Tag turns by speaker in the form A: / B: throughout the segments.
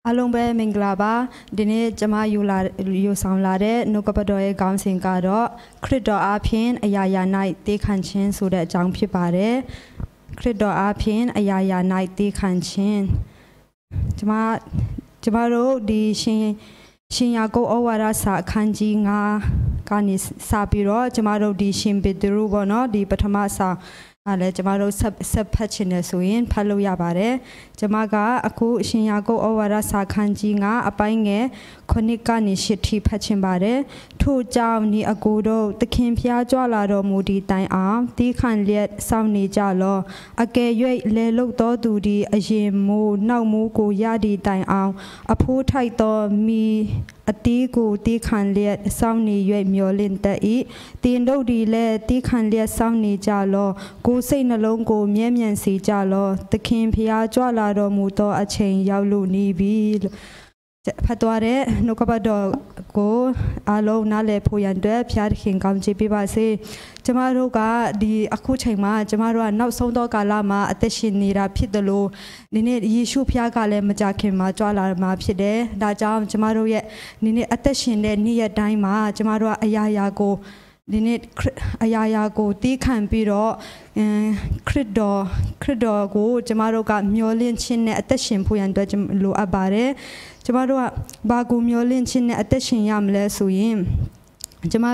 A: အလုံးပဲမင်္ဂလာပါဒီနေ့ကျွန်မယူဆောင်လာတဲ့နှုတ်ကပတ်တော်ရဲ့ခေါင်းစဉ်ကတော့ခရစ်တော်အားဖြင့်အရာရာ၌တည်ခံခြင်းဆိုတဲ့အကြောင်းဖြစ်ပါတယ်ခရစ်တော်အားဖြင့်အရာရာ၌တည်ခံခြင်းကျွန်မတို့ဒီရှင်ယာကုပ်ဩဝါဒစာအခန်းကြီး9ကနေစပြီးတော့ကျွန်မတို့ဒီရှင်ပေတရုပေါ့နော်ဒီပထမစာအဲ့ကျွန်မတို့ဆက်ဖတ်ချင်တယ်ဆိုရင်ဖတ်လို့ရပါတယ်ကျွန်မကအခုရှင်ယာကုပ်ဩဝါဒစာခန်းကြီး9အပိုင်းငယ်9ကနေ10ထိဖတ်ချင်ပါတယ်ထို့ကြောင့်ဒီအကိုတို့သခင်ဖျားကြွလာတော်မူသည့်တိုင်အောင်တီးခံလျက်စောင့်နေကြလောအကယ်၍လဲလုတ်တော်သူသည်အရင်မိုးနောက်မိုးကိုရသည့်တိုင်အောင်အဖိုးထိုက်တော်မီအတီးကိုတီးခံလျက်စောင့်နေ၍မျောလင့်တတ်၏တင်တို့ဒီလည်းတီးခံလျက်စောင့်နေကြလောကိုယ်စိတ်နှလုံးကိုမြဲမြံစေကြလောသခင်ဖျားကြွလာတော်မူသောအချိန်ရောက်လို့နေပြီဖတ်သွားတဲ့နှုတ်ကပတ်တော်ကိုအားလုံးနားလည်ဖို့ရန်အတွက်ဖျားသခင်ကောင်းချီးပေးပါစေကျမတို့ကဒီအခုချိန်မှာကျမတို့ကနောက်ဆုံးသောကာလမှာအသက်ရှင်နေတာဖြစ်တယ်လို့ဒီနေ့ယေရှုဖျားကလည်းမကြခင်မှာကြွလာမှာဖြစ်တယ်ဒါကြောင့်ကျမတို့ရဲ့ဒီနေ့အသက်ရှင်တဲ့နေ့ရက်တိုင်းမှာကျမတို့ကအရာရာကိုဒီနေ့အရာရာကိုတီးခံပြီးတော့ခရစ်တော်ကိုကျမတို့ကမျောလင့်ခြင်းနဲ့အသက်ရှင်ဖို့ရန်အတွက်လိုအပ်ပါတယ်ကျမတို့ကဘာကိုမျောလင့်ခြင်းနဲ့အသက်ရှင်ရမလဲဆိုရင်ကျမ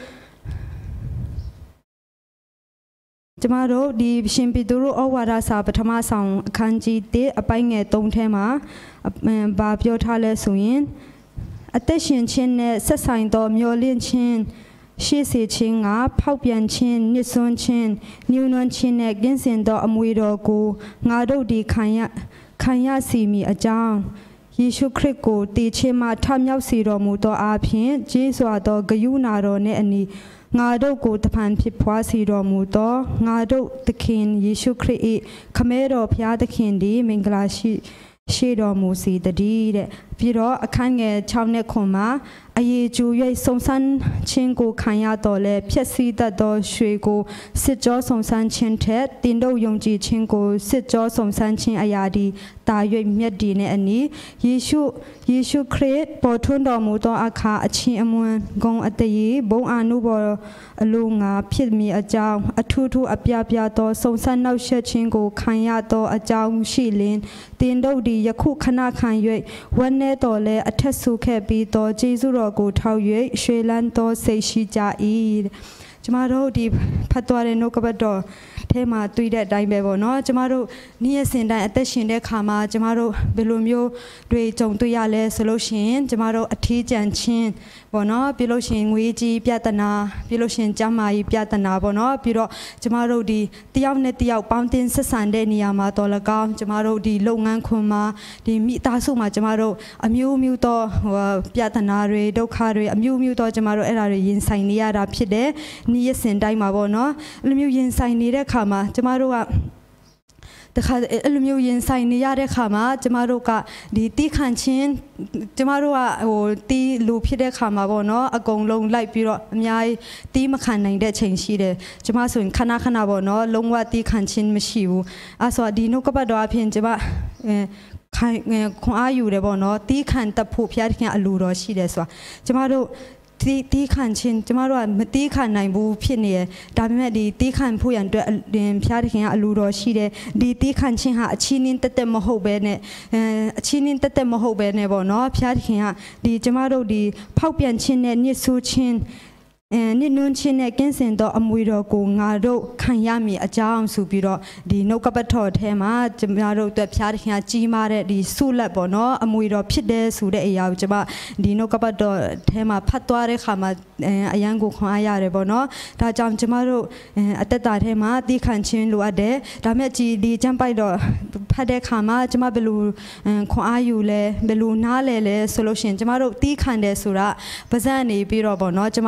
A: တို့ဒီရှင်ပေတရုဩဝါဒစာပထမဆောင်အခန်းကြီး1အပိုင်းငယ်3ထဲမှာဘာပြောထားလဲဆိုရင်အသက်ရှင်ခြင်းနဲ့ဆက်ဆိုင်သောမျောလင့်ခြင်းရှေ့စေခြင်းကဖောက်ပြန်ခြင်းညှစ်စွန်းခြင်းညှိုးနွမ်းခြင်းနဲ့ကင်းစင်သောအမွေတော်ကိုငါတို့ဒီခံရစီမီအကြောင်းယေရှုခရစ်ကိုတည်ခြင်းမှထမြောက်စေတော်မူသောအားဖြင့်ကျေးဇူးတော်ဂရုဏာတော်နှင့်အညီငါတို့ကိုတဖန်ဖြစ်ဖွားစေတော်မူသောငါတို့သခင်ယေရှုခရစ်၏ခမဲတော်ဘုရားသခင်သည်မင်္ဂလာရှိတော်မူစေတည်းတဲ့ပြီးတော့အခန်းငယ်6နဲ့9မှာအယေကျူ၍စုံစမ်းခြင်းကိုခံရတော်လဲဖြည့်ဆည်းတတ်သောရွှေကိုစစ်ကြောစုံစမ်းခြင်းထက်တင်တို့ယုံကြည်ခြင်းကိုစစ်ကြောစုံစမ်းခြင်းအရာဒီတာ၍မြတ်ဒီနဲ့အနီယေရှုခရစ်ပေါ်ထွန်းတော်မူသောအခါအချင်းအမွန်ဂုံအတရေဘုံအာနုဘောအလိုငါဖြစ်မည်အကြောင်းအထူးထူးအပြပြသောစုံစမ်းနှောက်ယှက်ခြင်းကိုခံရသောအကြောင်းရှိလင်တင်တို့သည်ယခုခဏခံ၍ဝန်းနေတော်လဲအထက်ဆုခဲ့ပြီးသောကျေးဇူးတော်ကိုထောက်၍ရွှေလန်းသောစိတ်ရှိကြ၏ကျမတို့ဒီဖတ်သွားတဲ့နှုတ်ကပတ်တော်ထဲမှာတွေ့တဲ့အတိုင်းပဲပေါ့နော်ကျမတို့နေ့ရက်စဉ်တိုင်းအသက်ရှင်တဲ့ခါမှာကျမတို့ဘယ်လိုမျိုးတွေကြုံတွေ့ရလဲဆိုလို့ရှိရင်ကျမတို့အထီးကျန်ခြင်းပေါ့နော်ပြီးလို့ရှိရင်ငွေကြီးပြဿနာပြီးလို့ရှိရင်ကျန်းမာရေးပြဿနာပေါ့နော်ပြီးတော့ကျမတို့ဒီတယောက်နဲ့တယောက်ပေါင်းတင်ဆက်ဆံတဲ့နေရာမှာတော်လကောင်းကျမတို့ဒီလုပ်ငန်းခွင်မှာဒီမိသားစုမှာကျမတို့အမျိုးမျိုးသောပြဿနာတွေဒုက္ခတွေအမျိုးမျိုးသောကျမတို့အဲ့ဒါတွေရင်ဆိုင်နေရတာဖြစ်တယ်နေ့ရက်စဉ်တိုင်းမှာပေါ့နော်အဲ့လိုမျိုးရင်ဆိုင်နေတဲ့ခါမှာကျမတို့ကတခါအဲ့လိုမျိုးရင်ဆိုင်နေရတဲ့ခါမှာကျမတို့ကဒီတီးခံခြင်းကျမတို့ကတီးလူဖြစ်တဲ့ခါမှာပေါ့နော်အကုန်လုံးလိုက်ပြီးတော့အများကြီးတီးမခံနိုင်တဲ့ချိန်ရှိတယ်ကျမဆိုရင်ခဏပေါ့နော်လုံးဝတီးခံခြင်းမရှိဘူးအဲ့ဆိုဒီနှုတ်ကပတ်တော်အဖြစ်ကျမခွန်အားယူတယ်ပေါ့နော်တီးခံတတ်ဖို့ဖျားခင်အလိုတော်ရှိတယ်ဆိုတာကျမတို့တီးခံခြင်းကျမတို့ကမတီးခံနိုင်ဘူးဖြစ်နေတယ်ဒါပေမဲ့ဒီတီးခံဖို့ရန်အတွက်ဖျားခင်ကအလိုတော်ရှိတယ်ဒီတီးခံခြင်းဟာအချင်းင်းတက်မဟုတ်ပဲနဲ့အချင်းင်းတက်မဟုတ်ပဲနဲ့ပေါ့နော်ဖျားခင်ကဒီကျမတို့ဒီဖောက်ပြန်ခြင်းနဲ့ညှစ်ဆိုးခြင်းနစ်နွန်းချင်းနဲ့ကင်းစင်သောအမွေတော်ကိုငါတို့ခံရမည်အကြောင်းဆိုပြီးတော့ဒီနှုတ်ကပတ်တော်ထဲမှာကျမတို့အတွက်ဖျားသခင်ကြီးမားတဲ့ဒီဆုလက်ပေါ့နော်အမွေတော်ဖြစ်တဲ့ဆိုတဲ့အရာကိုကျမဒီနှုတ်ကပတ်တော်ထဲမှာဖတ်သွားတဲ့ခါမှာအရန်ကိုခွန်အားရတယ်ပေါ့နော်ဒါကြောင့်ကျမတို့အသက်တာထဲမှာတီးခံခြင်းလိုအပ်တယ်ဒါမဲ့ဒီကျမ်းပိုက်တော်ဖတ်တဲ့ခါမှာကျမဘယ်လိုခွန်အားယူလဲဘယ်လိုနားလဲဆိုလို့ရှိရင်ကျမတို့တီးခံတယ်ဆိုတာပါဇက်နေပြီးတော့ပေါ့နော်ကျမတို့ပါဇက်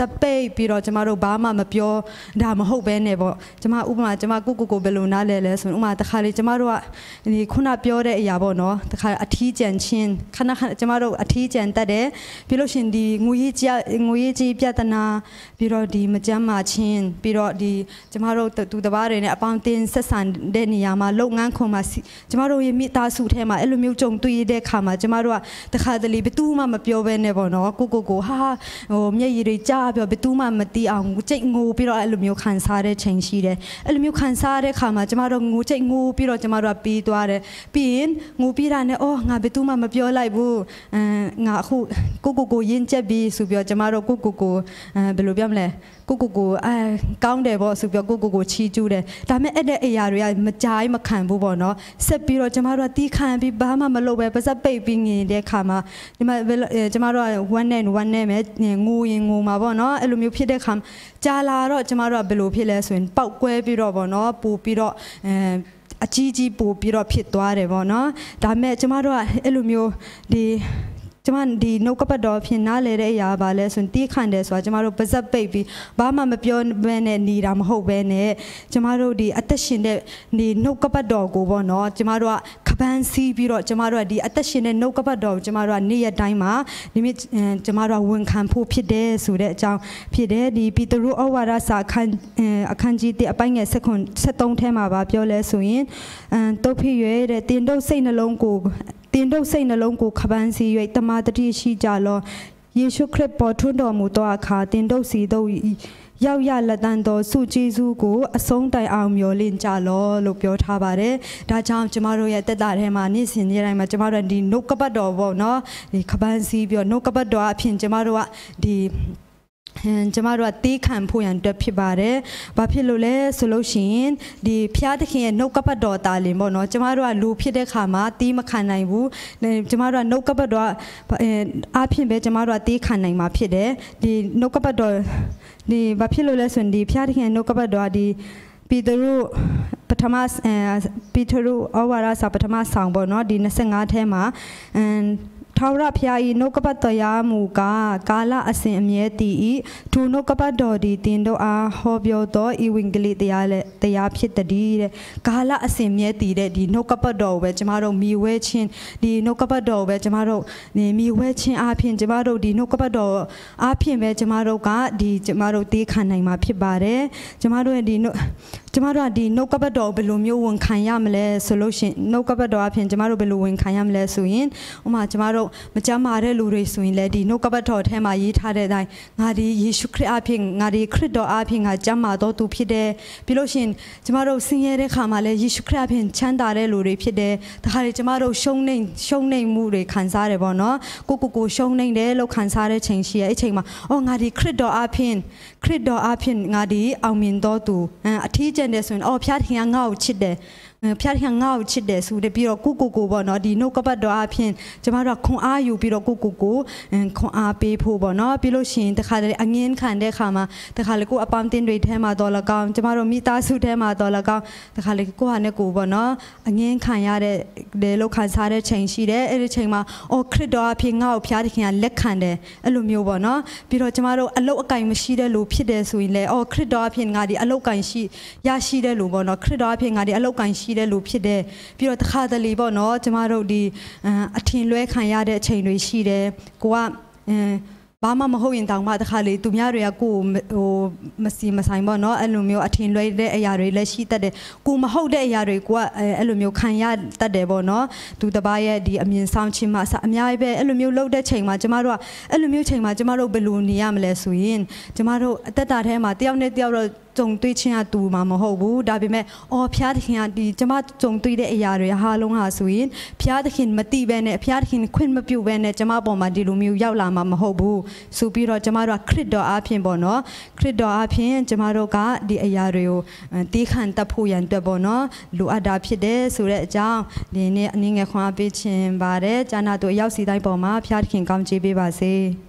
A: เป้ปีเราจะมาเราบ้ามาเปียวดามาหกเบนเนี่ยบ่จะมาอุปมาจะมากูเบลูน่าเลยส่วนอุมาตะคาริจะมาเรานี่คุณอาเปียวได้ยาบ่เนาะตะคาอาทิเจนชินขณะจะมาเราอาทิเจนแต่เดปีเราชินดีงูยี่จีเปียตนาปีเราดีมาจะมาชินปีเราดีจะมาเราตูตะบ้าเลยเนี่ยปามตินเสสันเดนิยามาโลกงานคงมาจะมาเรายังมีตาสูเทมาเอลูมิวจงตุยเดขามาจะมาเราตะคาตะลีไปตู้มาเปียวเบนเนี่ยบ่เนาะกูฮ่าโอ้เมียยีริจ้าเปียวไปตู้มาตีเอางูเจ๊งูปีเราเอลูมิวขันซาเดเชงชีเดเอลูมิวขันซาเดขามาจะมาเรางูเจ๊งูปีเราจะมาเราปีตัวเดปีนงูปีร้านเนี่ยโอ้งาไปตู้มาเปียวไล่บูงาคู่กูยินเจ็บบีสุเปียวจะมาเรากูเบลูเบียมเลยกูก้าวเดบสุเปียวกูชีจูเดแต่ไม่เอเดียร์เลยมาจ่ายมาขันบูบเนาะเสร็จปีเราจะมาเราตีขันปีบ้ามาโลเวภาษาเปย์ปีงี้เด็กขามาจะมาเราวันแน่แม่งูมาบ่เนาะเอลูมิวพี่เด็กคำจาลาเราจะมาเราเบลูพี่เลยส่วนเป่ากล้วยปีเราบ่เนาะปูปีเราอาจีปูปีเราผิดตัวเดบ่เนาะแต่แม่จะมาเราเอลูมิวดีจะมันดีนกกระปดอเพียงน่าเลยได้ยาบาเลยส่วนตีขันเดสว่าจะมาเราภาษาเปย์ปีบ้ามาเปียวเบเนนีรามหกเบเนจะมาเราดีอัตชินเดดีนกกระปดอกูบ่เนาะจะมาเราขบันซีปีเราจะมาเราดีอัตชินเดนกกระปดอจะมาเรานี่ยได้มาดิมิจะมาเราวนคันผู้ผิดเดสุเดจังผิดเดดีปีตรูอวาราสาคันจีเตอไปเงสคนสตงเทมาบาเปียวเลยสุยินตัวพี่เย่เดตินโดเซนลงกูตินโดเซนลงกูขบันซีตมาตรีชีจาลเยซูคริสต์ปอทุนดอมูตัวขาตินโดสีโดยาวยาละตันโตสุจีซูกูอสงไตเอาเมียวลินจาลลูกเปียวทาบาเรดาจามจะมาโรยแต่ตาเรมานี่สินยังไงมาจะมาโรดีนกกระปดอบ่เนาะดีขบันซีเปียวนกกระปดออภินจะมาโรดีจะมาดูตีขันผู้ยันเดือบพิบาร์เร่บาพิโลเลสโลชินดีพิอาตะเขียนนกกระปดอตาลิมบ่เนาะจะมาดูลูพิเดขามาตีมาขันไหนบูจะมาดูนกกระปดออาพินเบจะมาดูตีขันไหนมาพิเดดีนกกระปดอดีบาพิโลเลส่วนดีพิอาตะเขียนนกกระปดอดีปีตรูปัทมาปีตรูอวาราสาปัทมาสังบ่เนาะดีนัสงาเทมาท้าวราพยาอีนกปัตตยามูกาลาอสินเมียตีทูนกปัตตอดีตินโดอาฮอบิโอโตอีวิงกลิตยาพิตดีกาลาอสินเมียตีเดดีนกปัตตอเวจะมาเรามีเวชินดีนกปัตตอเวจะมาเราเนี่ยมีเวชินอาพินจะมาเราดีนกปัตตออาพินเวจะมาเรากาดีจะมาเราตีขันไหนมาพิบาเรจะมาเราดีจะมาเราดีนกกระปดอเบลูมิววนขันยามเลยโซลูชันนกกระปดอเพียงจะมาเราเบลูวนขันยามเลยสุยินอุมาจะมาเรามาจะมาเรื่องลูเรสุยินเลยดีนกกระปดอเทมายีท่าได้งาดียิชุคริอาเพียงงาดีคริสโตอาเพียงงาจะมาตัวตูพิเดพิโลชินจะมาเราสิ่งเรื่องขามาเลยยิชุคริอาเพียงชันดาเรื่องลูเรพิเดแต่หากจะมาเราชงในมูเรขันซาเรบอนเนาะกูชงในเรื่องเราขันซาเรเชงเชียไอเชงมาโอ้งาดีคริสโตอาเพียงงาดีเอามินโตตูอาทิเจนเดส่วนพยาธิเงาชิดเดพยาธิเงาชิดเดสูเดปีเรากูบ่เนาะดีนกกระปดออาเพียนจะมาเราคงอาอยู่ปีเรากูคงอาเปผู้บ่เนาะปีเราชินแต่ขาเลยอังเงินขันได้ขามาแต่ขาเลยกูอปามตินด้วยเทมาตอละกามจะมาเรามีตาสุเทมาตอละกามแต่ขาเลยกูหันเนี่ยกูบ่เนาะอังเงินขันยาเดโลขันซาเดเชงชีเดเอเชงมาโอ้คริสดออาเพียงเงาพยาธิเงาเล็กขันเดอลูมิวบ่เนาะปีเราจะมาเราอโลกไก่มาชีเดลูพิเดสุยเลยโอ้คริสดออาเพียงงาดีอโลกไก่ชียาชีเดลูบ่เนาะคริสดออาเพียงงาดีอโลกไก่ชีได้รู้ผิดเด้พี่เราตะขาตะลีบ่เนาะจะมาเราดีอาทินรวยขันยาเด้เชงรวยชีเด้กูว่าบ้ามาหัวยินต่างมาตะขาเลยตุ่มยาเรียกูมาซีมาใส่บ่เนาะอลูมิวอาทินรวยเด้ยาเรียเลยชีตัดเด้กูมาหัวเด้ยาเรียกูว่าอลูมิวขันยาตัดเด้บ่เนาะตุตะบายดีอเมียนสามชิมมาสักอเมียเบ้อลูมิวเลิกได้เชงมาจะมาเราอลูมิวเชงมาจะมาเราเบลูนียามเลยสุยินจะมาเราตัดตาแท้มาเตี้ยวเนี่ยเตี้ยวเราจงตุยชิงตูมาโมโหบูดาบิแม่อ๋อพยาธิขินดีจะมาจงตุยได้ยาเรียฮาลงหาสุยินพยาธิขินมาตีเบเน่พยาธิขินควินมาปิวเบเน่จะมาบอกมาดีลูมิวยาวลามาโมโหบูสุปีเราจะมาเราคริสดออาเพียนบ่เนาะคริสดออาเพียนจะมาเรากะดียาเรียวตีขันตะพูยันตัวบ่เนาะลูอาดาพิเดสุเรเจ้าดีเนี่ยนี่ไงความเป็นชินบาเรจานาตัวยาวสีได้บอกมาพยาธิขินกำจีบีบาซี